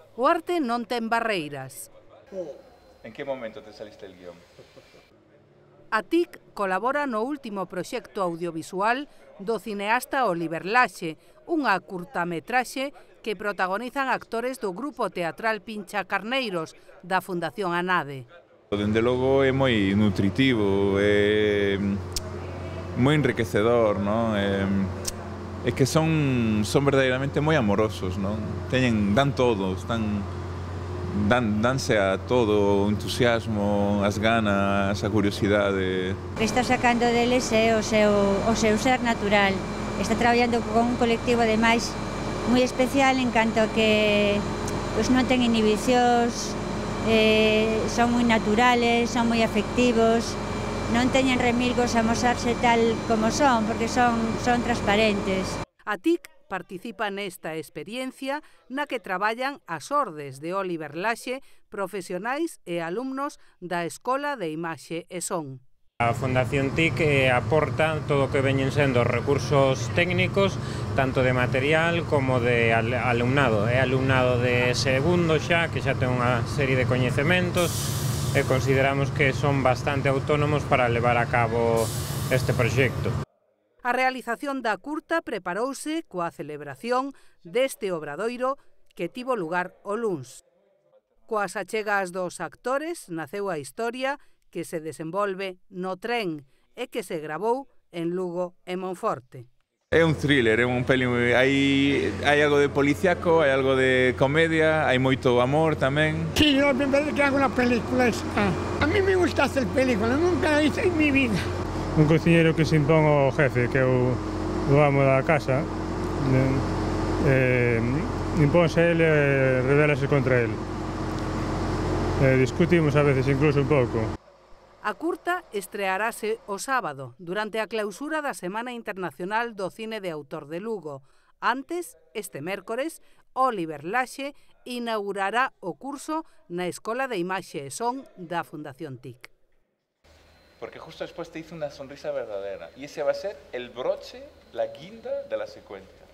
O arte non ten barreiras. En que momento te saliste el guión? A TIC colabora no último proxecto audiovisual do cineasta Oliver Laxe, unha curtametraxe que protagonizan actores do grupo teatral Pincha Carneiros da Fundación Anade. Dende logo é moi nutritivo, é moi enriquecedor, non? É que son verdadeiramente moi amorosos, non? Dan todo, danse a todo, o entusiasmo, as ganas, a curiosidade. O que está sacando deles é o seu ser natural. Está traballando con un colectivo ademais moi especial en canto que non ten inhibicións, son moi naturales, son moi afectivos, non teñen remilgos a mosarse tal como son, porque son transparentes. A TIC participa nesta experiencia na que traballan as ordes de Oliver Laxe, profesionais e alumnos da Escola de Imaxe e Son. A Fundación TIC aporta todo o que veñen sendo recursos técnicos, tanto de material como de alumnado. É alumnado de segundo xa, que xa ten unha serie de coñecementos e consideramos que son bastante autónomos para levar a cabo este proxecto. A realización da curta preparouse coa celebración deste obradoiro que tivo lugar o luns. Coas achegas dos actores naceu a historia que se desenvolve no tren e que se gravou en Lugo e Monforte. É un thriller, é un peli, hai algo de policiaco, hai algo de comedia, hai moito amor tamén. Sí, yo la primera vez que hago una película esta. A mí me gusta hacer películas, nunca la hice en mi vida. Un cociñeiro que se impón ao jefe, que é o amo da casa, impónse a ele e rebélase contra ele. Discutimos a veces incluso un pouco. A curta estrearase o sábado, durante a clausura da Semana Internacional do Cine de Autor de Lugo. Antes, este mércores, Oliver Laxe inaugurará o curso na Escola de Imaxe e Son da Fundación TIC. Porque justo después te hizo una sonrisa verdadera. Y ese va a ser el broche, la guinda de la secuencia.